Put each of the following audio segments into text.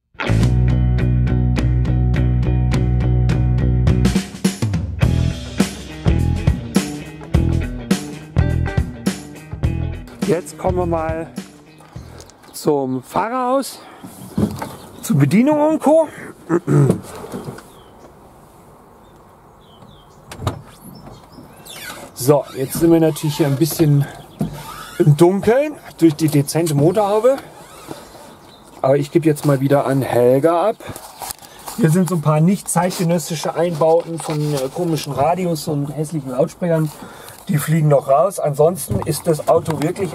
Jetzt kommen wir mal zum Fahrerhaus, zur Bedienung und Co. So, jetzt sind wir natürlich hier ein bisschen im Dunkeln durch die dezente Motorhaube. Aber ich gebe jetzt mal wieder an Helga ab. Hier sind so ein paar nicht zeitgenössische Einbauten von komischen Radios und hässlichen Lautsprechern. Die fliegen noch raus. Ansonsten ist das Auto wirklich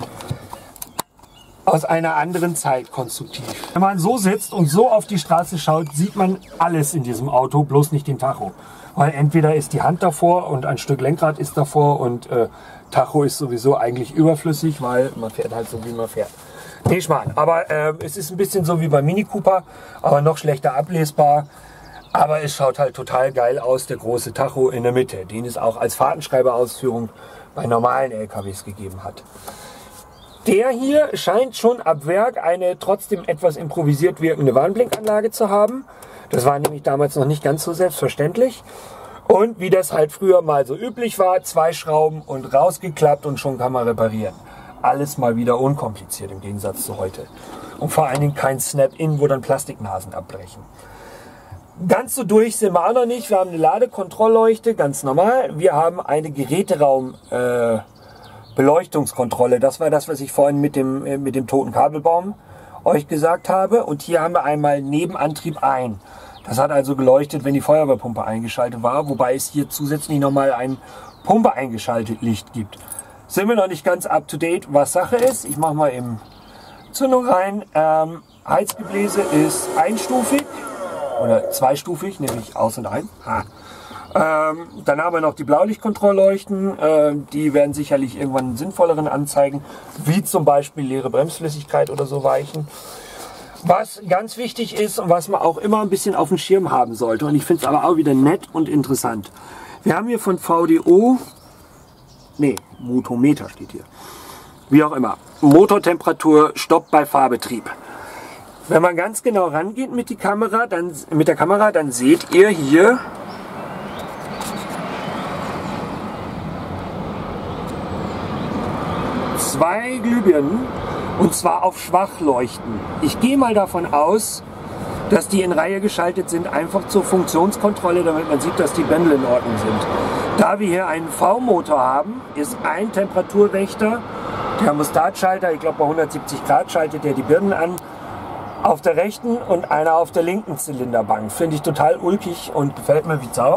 aus einer anderen Zeit konstruktiv. Wenn man so sitzt und so auf die Straße schaut, sieht man alles in diesem Auto, bloß nicht den Tacho. Weil entweder ist die Hand davor und ein Stück Lenkrad ist davor und Tacho ist sowieso eigentlich überflüssig, weil man fährt halt so, wie man fährt. Nee, Schmarrn. Aber es ist ein bisschen so wie beim Mini Cooper, aber noch schlechter ablesbar. Aber es schaut halt total geil aus, der große Tacho in der Mitte, den es auch als Fahrtenschreiberausführung bei normalen LKWs gegeben hat. Der hier scheint schon ab Werk eine trotzdem etwas improvisiert wirkende Warnblinkanlage zu haben. Das war nämlich damals noch nicht ganz so selbstverständlich. Und wie das halt früher mal so üblich war, 2 Schrauben und rausgeklappt und schon kann man reparieren. Alles mal wieder unkompliziert im Gegensatz zu heute. Und vor allen Dingen kein Snap-in, wo dann Plastiknasen abbrechen. Ganz so durch sind wir auch noch nicht. Wir haben eine Ladekontrollleuchte, ganz normal. Wir haben eine Geräteraum-Beleuchtungskontrolle. Das war das, was ich vorhin mit dem toten Kabelbaum euch gesagt habe. Und hier haben wir einmal Nebenantrieb ein. Das hat also geleuchtet, wenn die Feuerwehrpumpe eingeschaltet war. Wobei es hier zusätzlich nochmal ein Pumpe eingeschaltet Licht gibt. Sind wir noch nicht ganz up to date, was Sache ist. Ich mache mal eben Zündung rein. Heizgebläse ist einstufig. Oder zweistufig, nämlich aus und ein. Dann haben wir noch die Blaulichtkontrollleuchten. Die werden sicherlich irgendwann einen sinnvolleren anzeigen, wie zum Beispiel leere Bremsflüssigkeit oder so Weichen. Was ganz wichtig ist und was man auch immer ein bisschen auf dem Schirm haben sollte, und ich finde es aber auch wieder nett und interessant. Wir haben hier von VDO, Motometer steht hier, wie auch immer, Motortemperatur, Stopp bei Fahrbetrieb. Wenn man ganz genau rangeht mit der Kamera, dann seht ihr hier zwei Glühbirnen, und zwar auf Schwachleuchten. Ich gehe mal davon aus, dass die in Reihe geschaltet sind, einfach zur Funktionskontrolle, damit man sieht, dass die Bändel in Ordnung sind. Da wir hier einen V-Motor haben, ist ein Temperaturwächter, der Thermostatschalter, ich glaube bei 170 Grad schaltet der die Birnen an, auf der rechten und einer auf der linken Zylinderbank. Finde ich total ulkig und gefällt mir wie Sau.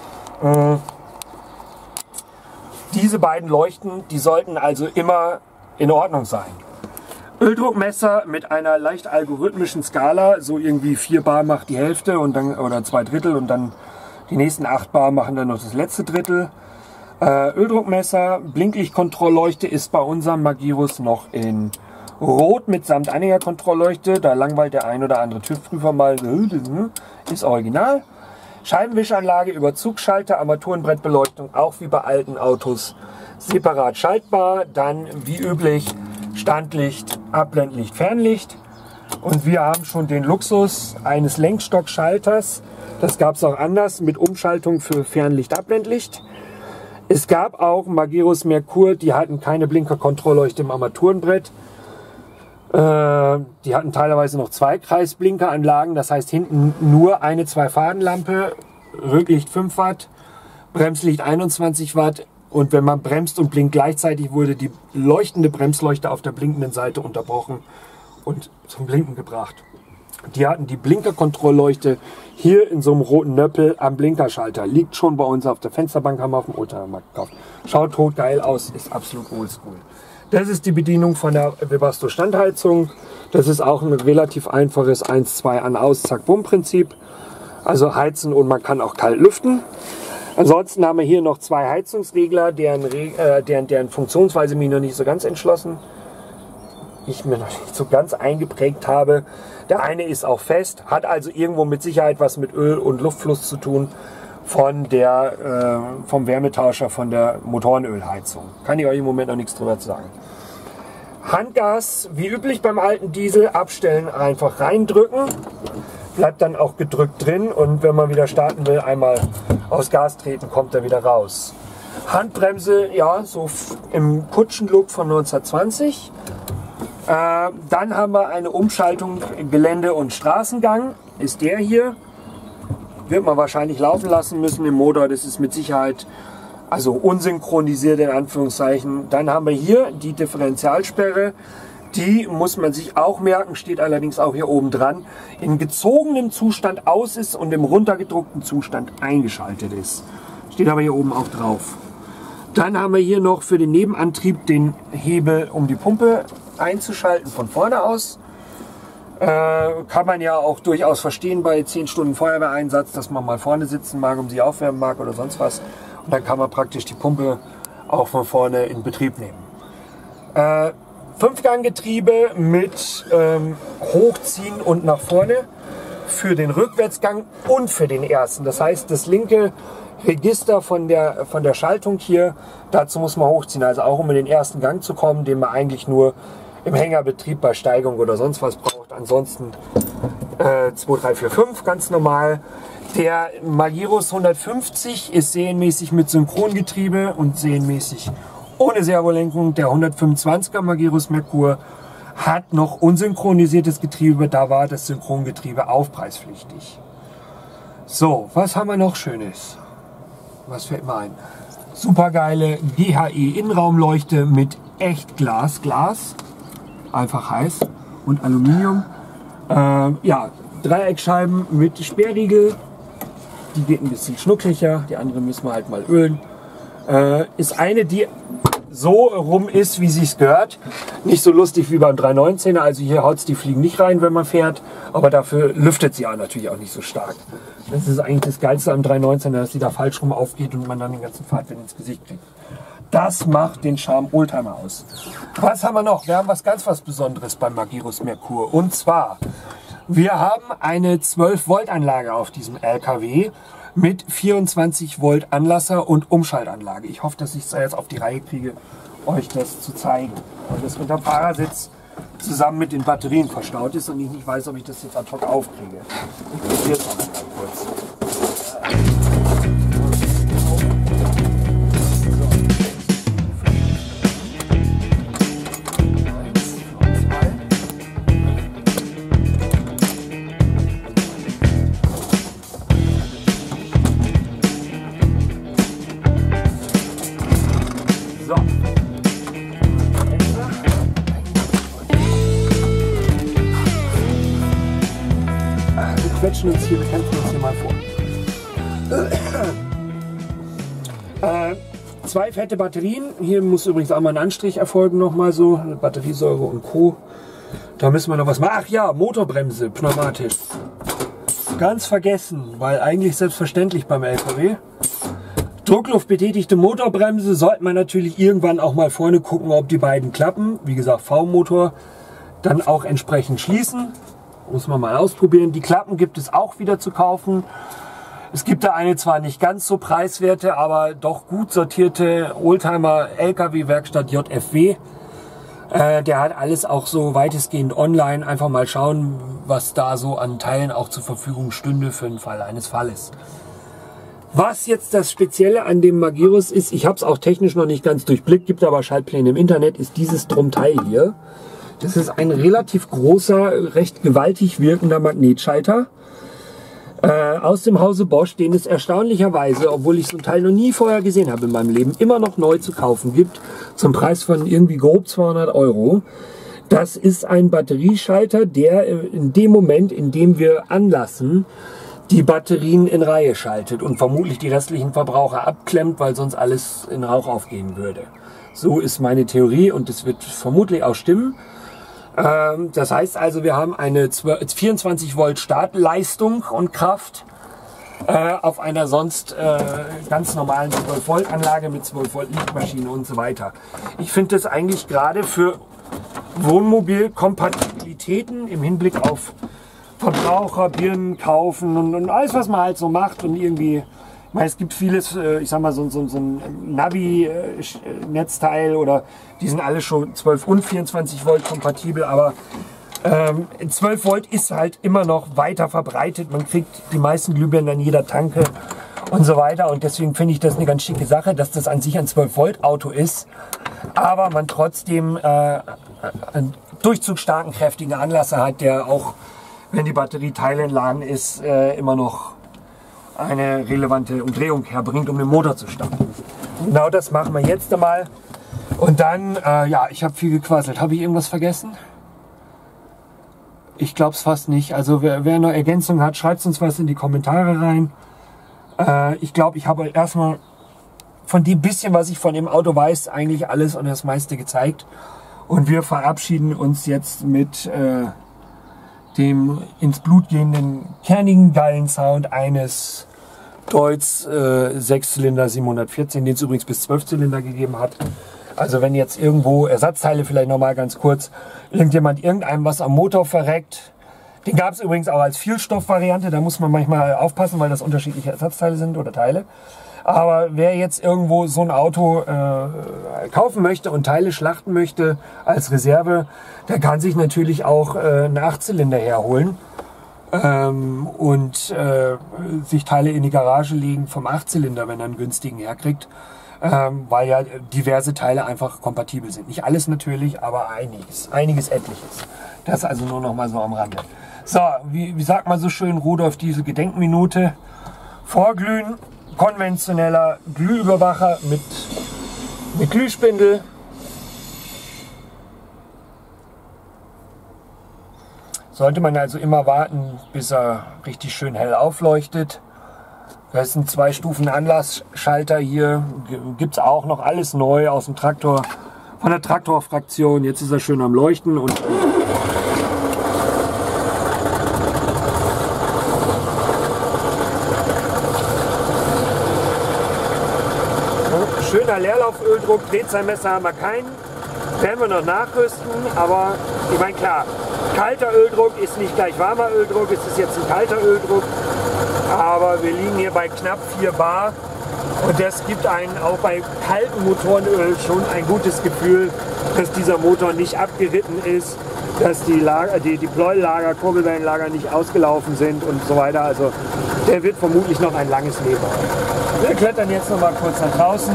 Diese beiden Leuchten, die sollten also immer in Ordnung sein. Öldruckmesser mit einer leicht algorithmischen Skala, so irgendwie 4 Bar macht die Hälfte und dann, oder 2/3 und dann die nächsten 8 Bar machen dann noch das letzte Drittel. Öldruckmesser, Blinklichtkontrollleuchte ist bei unserem Magirus noch in Rot mitsamt Anhängerkontrollleuchte, da langweilt der ein oder andere TÜV-Prüfer mal, ist original. Scheibenwischanlage, Überzugschalter, Armaturenbrettbeleuchtung, auch wie bei alten Autos separat schaltbar. Dann wie üblich Standlicht, Abblendlicht, Fernlicht. Und wir haben schon den Luxus eines Lenkstockschalters. Das gab es auch anders mit Umschaltung für Fernlicht, Abblendlicht. Es gab auch Magirus Merkur, die hatten keine Blinkerkontrollleuchte im Armaturenbrett. Die hatten teilweise noch 2 Kreisblinkeranlagen, das heißt hinten nur eine 2-Fadenlampe, Rücklicht 5 Watt, Bremslicht 21 Watt, und wenn man bremst und blinkt gleichzeitig, wurde die leuchtende Bremsleuchte auf der blinkenden Seite unterbrochen und zum Blinken gebracht. Die hatten die Blinkerkontrollleuchte hier in so einem roten Nöppel am Blinkerschalter. Liegt schon bei uns auf der Fensterbank, haben wir auf dem Oldtimermarkt gekauft. Schaut totgeil aus, ist absolut oldschool. Das ist die Bedienung von der Webasto Standheizung. Das ist auch ein relativ einfaches 1-2 an-aus, zack-bumm-Prinzip. Also heizen und man kann auch kalt lüften. Ansonsten haben wir hier noch 2 Heizungsregler, deren Funktionsweise mir noch nicht so ganz entschlossen. Ich mir noch nicht so ganz eingeprägt habe. Der eine ist auch fest, hat also irgendwo mit Sicherheit was mit Öl- und Luftfluss zu tun vom Wärmetauscher von der Motorenölheizung. Kann ich euch im Moment noch nichts drüber sagen. Handgas, wie üblich beim alten Diesel, abstellen, einfach reindrücken. Bleibt dann auch gedrückt drin und wenn man wieder starten will, einmal aufs Gas treten, kommt er wieder raus. Handbremse, ja, so im Kutschenlook von 1920. Dann haben wir eine Umschaltung Gelände- und Straßengang, ist der hier. Wird man wahrscheinlich laufen lassen müssen im Motor, das ist mit Sicherheit also unsynchronisiert in Anführungszeichen. Dann haben wir hier die Differentialsperre, die muss man sich auch merken, steht allerdings auch hier oben dran, in gezogenem Zustand aus ist und im runtergedruckten Zustand eingeschaltet ist. Steht aber hier oben auch drauf. Dann haben wir hier noch für den Nebenantrieb den Hebel, um die Pumpe einzuschalten von vorne aus. Kann man ja auch durchaus verstehen bei 10 Stunden Feuerwehreinsatz, dass man mal vorne sitzen mag, um sie aufwärmen mag oder sonst was. Und dann kann man praktisch die Pumpe auch von vorne in Betrieb nehmen. 5-Gang-Getriebe mit Hochziehen und nach vorne für den Rückwärtsgang und für den ersten. Das heißt, das linke Register von der Schaltung hier, dazu muss man hochziehen. Also auch um in den ersten Gang zu kommen, den man eigentlich nur im Hängerbetrieb bei Steigung oder sonst was braucht. Ansonsten 2, 3, 4, 5 ganz normal. Der Magirus 150 ist serienmäßig mit Synchrongetriebe und serienmäßig ohne Servolenkung. Der 125er Magirus Merkur hat noch unsynchronisiertes Getriebe, da war das Synchrongetriebe aufpreispflichtig. So, was haben wir noch Schönes? Was fällt mir ein? Supergeile GHE Innenraumleuchte mit Echtglas, einfach heiß und Aluminium. Ja, Dreieckscheiben mit Sperrriegel. Die geht ein bisschen schnucklicher, die andere müssen wir halt mal ölen. Ist eine, die so rum ist, wie sich's gehört. Nicht so lustig wie beim 319er, also hier haut's die Fliegen nicht rein, wenn man fährt, aber dafür lüftet sie ja natürlich auch nicht so stark. Das ist eigentlich das Geilste am 319er, dass sie da falsch rum aufgeht und man dann den ganzen Fahrtwind ins Gesicht kriegt. Das macht den Charme Oldtimer aus. Was haben wir noch? Wir haben was Besonderes beim Magirus Merkur. Und zwar, wir haben eine 12 Volt Anlage auf diesem LKW mit 24 Volt Anlasser und Umschaltanlage. Ich hoffe, dass ich es jetzt auf die Reihe kriege, euch das zu zeigen. Weil das unter dem Fahrersitz zusammen mit den Batterien verstaut ist und ich nicht weiß, ob ich das jetzt ad hoc aufkriege. Ich probiere es mal kurz. Quetschen uns hier, kämpfen uns hier mal vor. 2 fette Batterien. Hier muss übrigens auch mal ein Anstrich erfolgen, nochmal so. Batteriesäure und Co. Da müssen wir noch was machen. Ach ja, Motorbremse, pneumatisch. Ganz vergessen, weil eigentlich selbstverständlich beim LKW. Druckluftbetätigte Motorbremse sollte man natürlich irgendwann auch mal vorne gucken, ob die beiden klappen. Wie gesagt, V-Motor dann auch entsprechend schließen. Muss man mal ausprobieren. Die Klappen gibt es auch wieder zu kaufen. Es gibt da eine zwar nicht ganz so preiswerte, aber doch gut sortierte Oldtimer LKW-Werkstatt JFW. Der hat alles auch so weitestgehend online. Einfach mal schauen, was da so an Teilen auch zur Verfügung stünde für den Fall eines Falles. Was jetzt das Spezielle an dem Magirus ist, ich habe es auch technisch noch nicht ganz durchblickt, gibt aber Schaltpläne im Internet, ist dieses Drumteil hier. Das ist ein relativ großer, recht gewaltig wirkender Magnetschalter aus dem Hause Bosch, den es erstaunlicherweise, obwohl ich so ein Teil noch nie vorher gesehen habe in meinem Leben, immer noch neu zu kaufen gibt, zum Preis von irgendwie grob 200 Euro. Das ist ein Batterieschalter, der in dem Moment, in dem wir anlassen, die Batterien in Reihe schaltet und vermutlich die restlichen Verbraucher abklemmt, weil sonst alles in Rauch aufgehen würde. So ist meine Theorie und das wird vermutlich auch stimmen. Das heißt also, wir haben eine 24 Volt Startleistung und Kraft auf einer sonst ganz normalen 12 Volt Anlage mit 12 Volt Lichtmaschine und so weiter. Ich finde das eigentlich gerade für Wohnmobilkompatibilitäten im Hinblick auf Verbraucher, Birnen kaufen und alles, was man halt so macht und irgendwie Ich meine, es gibt vieles, ich sag mal, so ein Navi-Netzteil oder die sind alle schon 12 und 24 Volt kompatibel, aber 12 Volt ist halt immer noch weiter verbreitet. Man kriegt die meisten Glühbirnen an jeder Tanke und so weiter. Und deswegen finde ich das eine ganz schicke Sache, dass das an sich ein 12 Volt Auto ist, aber man trotzdem einen durchzugsstarken, kräftigen Anlasser hat, der auch, wenn die Batterie teilentladen ist, immer noch eine relevante Umdrehung herbringt, um den Motor zu starten. Genau das machen wir jetzt einmal. Und dann, ja, ich habe viel gequasselt. Habe ich irgendwas vergessen? Ich glaube es fast nicht. Also wer noch Ergänzungen hat, schreibt uns was in die Kommentare rein. Ich glaube, ich habe erstmal von dem bisschen, was ich von dem Auto weiß, eigentlich alles und das meiste gezeigt. Und wir verabschieden uns jetzt mit dem ins Blut gehenden, kernigen, geilen Sound eines Deutz 6-Zylinder 714, den es übrigens bis 12 Zylinder gegeben hat. Also wenn jetzt irgendwo Ersatzteile, vielleicht nochmal ganz kurz, irgendjemand irgendeinem was am Motor verreckt. Den gab es übrigens auch als Vielstoffvariante, da muss man manchmal aufpassen, weil das unterschiedliche Ersatzteile sind oder Teile. Aber wer jetzt irgendwo so ein Auto kaufen möchte und Teile schlachten möchte als Reserve, der kann sich natürlich auch einen 8-Zylinder herholen und sich Teile in die Garage legen vom 8-Zylinder, wenn er einen günstigen herkriegt. Weil ja diverse Teile einfach kompatibel sind. Nicht alles natürlich, aber einiges etliches. Das also nur noch mal so am Rande. So, wie sagt man so schön, Rudolf Diesel Gedenkminute. Vorglühen, konventioneller Glühüberwacher mit Glühspindel. Sollte man also immer warten, bis er richtig schön hell aufleuchtet. Das ist ein 2-Stufen-Anlassschalter hier. Gibt es auch noch alles neu aus dem Traktor, von der Traktorfraktion. Jetzt ist er schön am Leuchten und schöner Leerlauföldruck. Drehzahlmesser haben wir keinen. Werden wir noch nachrüsten, aber ich meine klar, kalter Öldruck ist nicht gleich warmer Öldruck, es ist jetzt ein kalter Öldruck. Aber wir liegen hier bei knapp 4 Bar und das gibt einen auch bei kaltem Motorenöl schon ein gutes Gefühl, dass dieser Motor nicht abgeritten ist, dass die Pleuellager, Kurbelwellenlager nicht ausgelaufen sind und so weiter. Also der wird vermutlich noch ein langes Leben haben. Wir klettern jetzt noch mal kurz nach draußen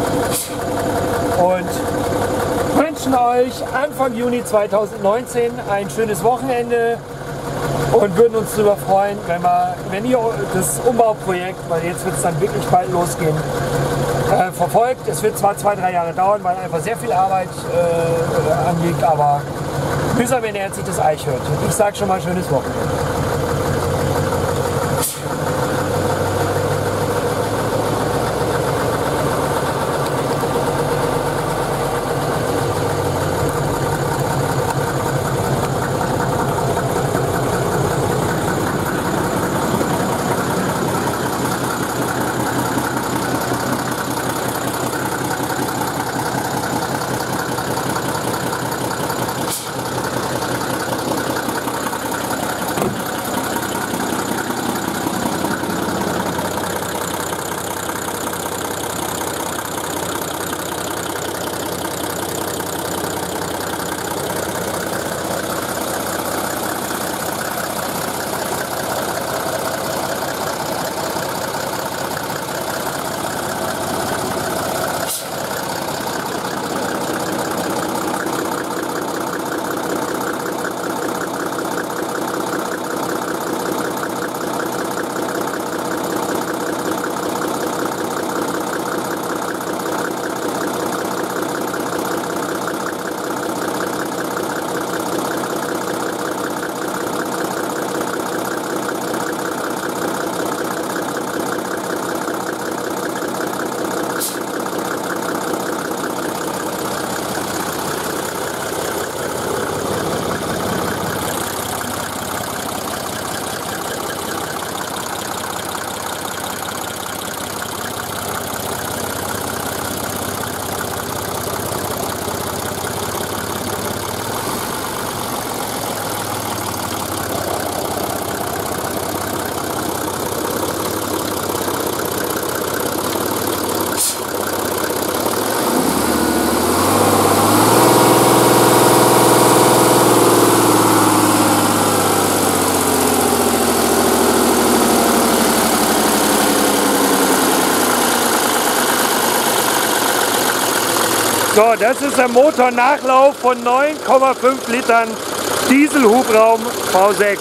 und wünschen euch Anfang Juni 2019 ein schönes Wochenende. Und würden uns darüber freuen, wenn ihr das Umbauprojekt, weil jetzt wird es dann wirklich bald losgehen, verfolgt. Es wird zwar 2-3 Jahre dauern, weil einfach sehr viel Arbeit anliegt, aber mühsam ernährt sich das Eichhörnchen. Ich sage schon mal schönes Wochenende. So, das ist der Motornachlauf von 9,5 Litern Dieselhubraum V6.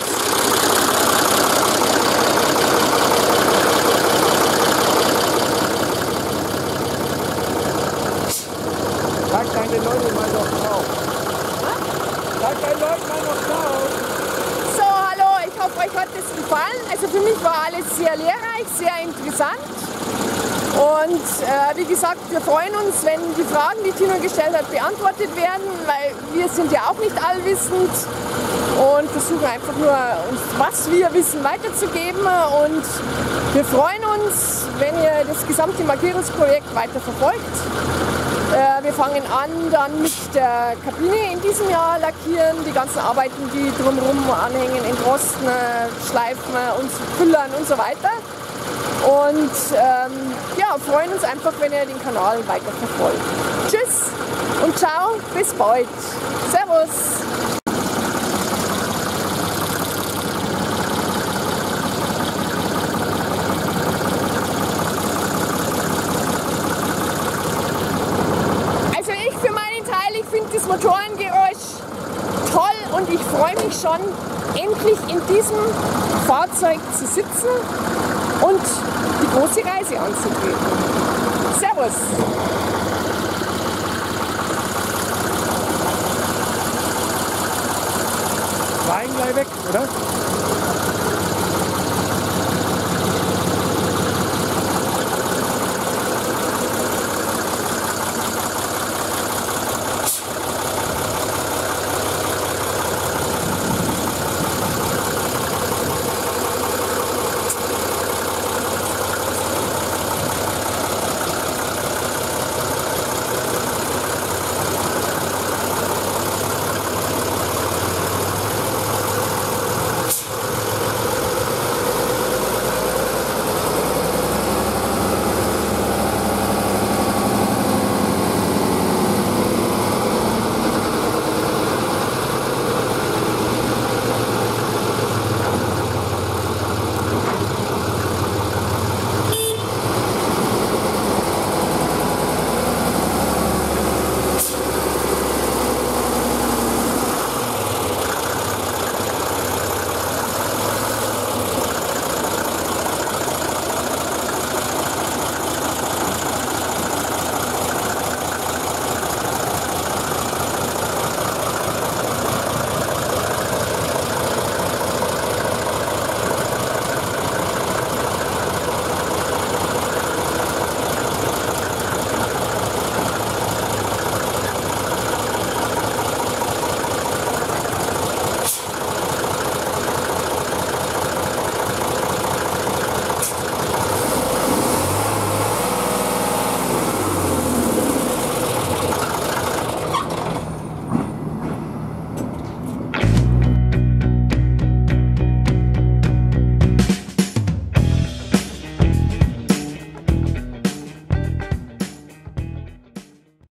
Sag deine Leute mal noch drauf. Sag deinen Leuten mal noch drauf. So, hallo, ich hoffe, euch hat es gefallen. Also für mich war alles sehr lehrreich, sehr interessant. Und wie gesagt, wir freuen uns, wenn die Fragen, die Tino gestellt hat, beantwortet werden, weil wir sind ja auch nicht allwissend und versuchen einfach nur, uns, was wir wissen, weiterzugeben. Und wir freuen uns, wenn ihr das gesamte Markierungsprojekt weiter verfolgt. Wir fangen an dann mit der Kabine in diesem Jahr lackieren, die ganzen Arbeiten, die drumherum anhängen, entrosten, schleifen und füllern und so weiter. Und ja, freuen uns einfach, wenn ihr den Kanal weiter verfolgt. Tschüss und ciao, bis bald. Servus. Also ich für meinen Teil, ich finde das Motorengeräusch toll und ich freue mich schon, endlich in diesem Fahrzeug zu sitzen und die große Reise anzutreten. Servus! Wein gleich weg, oder?